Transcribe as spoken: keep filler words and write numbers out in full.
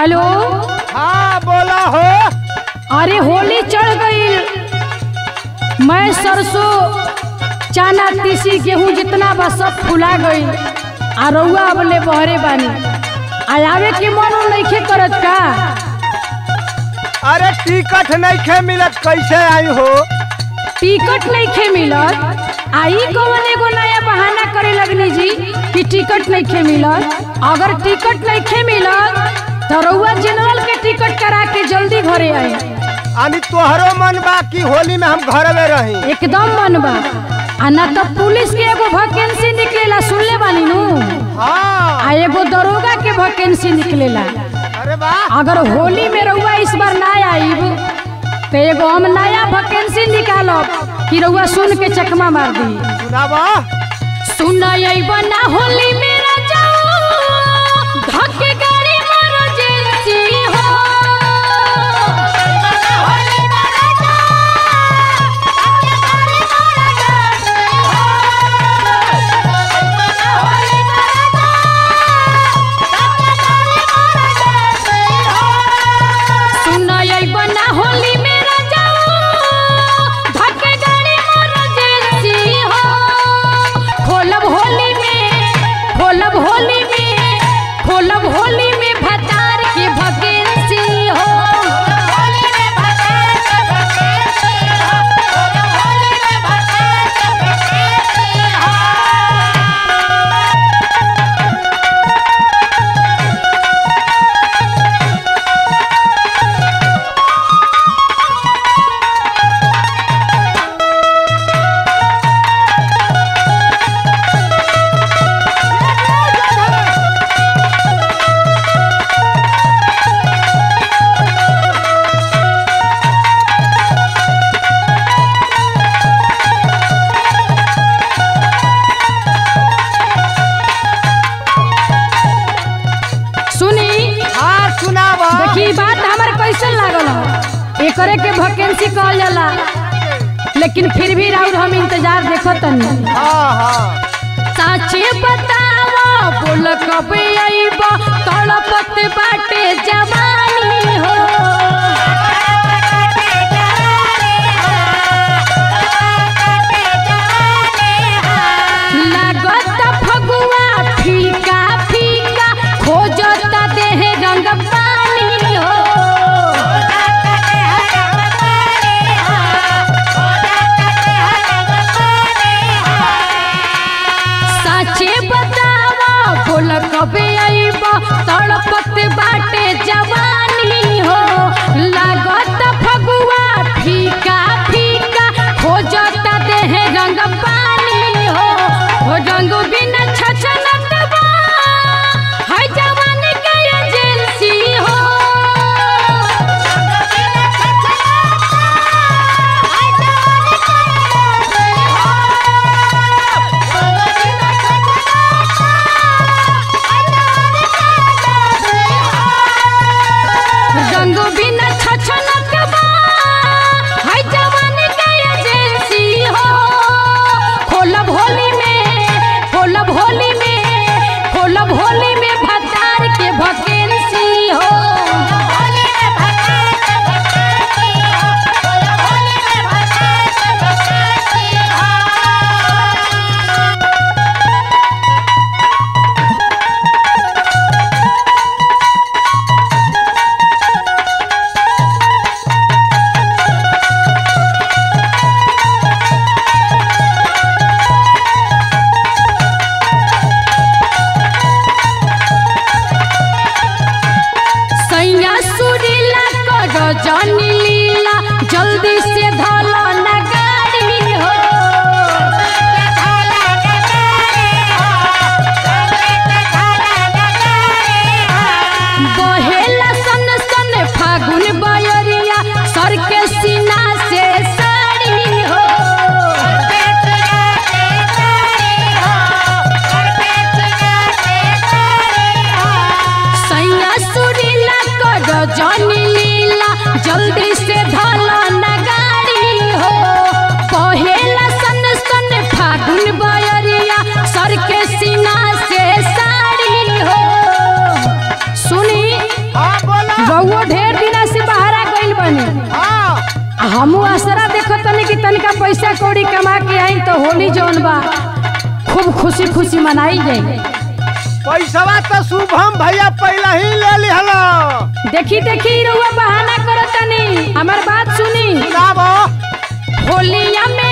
Hello. हाँ बोला हो। अरे होली चढ़ गई, मैं सरसों चना तीसी गेहूं जितना बा सब फुला गई। आ रउआ अपने बहरे बानी, आवे के मन नइखे करत का? अरे टिकट नइखे मिलत, कैसे आई हो? टिकट नइखे मिलत? आई कौन एगो नया बहाना करे लगनी जी कि टिकट नइखे मिलत। अगर टिकट नइखे मिलत तो रउआ जनरल के टिकट करा के जल्दी घरे आई। अभी तोहरो मन बा कि होली में हम घर में रही? एकदम मन बा। आ ना तो पुलिस के एगो वैकेंसी निकलेला, सुनले बानी नु? हाँ। आ एगो दरोगा के वैकेंसी निकलेला। अरे वाह। अगर होली में रउआ इस बार ना आईब तो एगो हम नया वैकेंसी निकालब कि रउआ सुन के चकमा मार दी। सुनावा। सुना आईबा ना होली में राजा धक्के गाड़ी मारो जेलसी हो। देखी बात हमारे कैसे लागल एकरे के वैकेंसी कहल जाला, लेकिन फिर भी राउर हम इंतजार देखो तनी। हाँ हाँ। साचे बतावा बोल कब आईबा, तड़पत बाटे जवानी हो। लागत फगुआ फीका फीका, खोजता देह रंग पानी हो। साचे बतावा बोल कबे आईबा, तड़पत बाटे जवानी हो। लागत फगुआ फीका फीका, खोजता देह रंग पानी हो। हो रंग बिना छछनत बा, है जवानी के एजेंसी हो। रंग बिना छछनत बा, है जवानी के एजेंसी हो। खोलब होली में खोलब हमू आसरा देखो तनी कि तनिका पैसा कौड़ी कमा के आई तो होली जौन बा खूब खुशी खुशी मनाई जाए। पैसवा तो शुभम भैया पहला ही ले लिहला। देखी देखी रउआ बहाना करतनी, हमार बात सुनी। ना बा होलिया में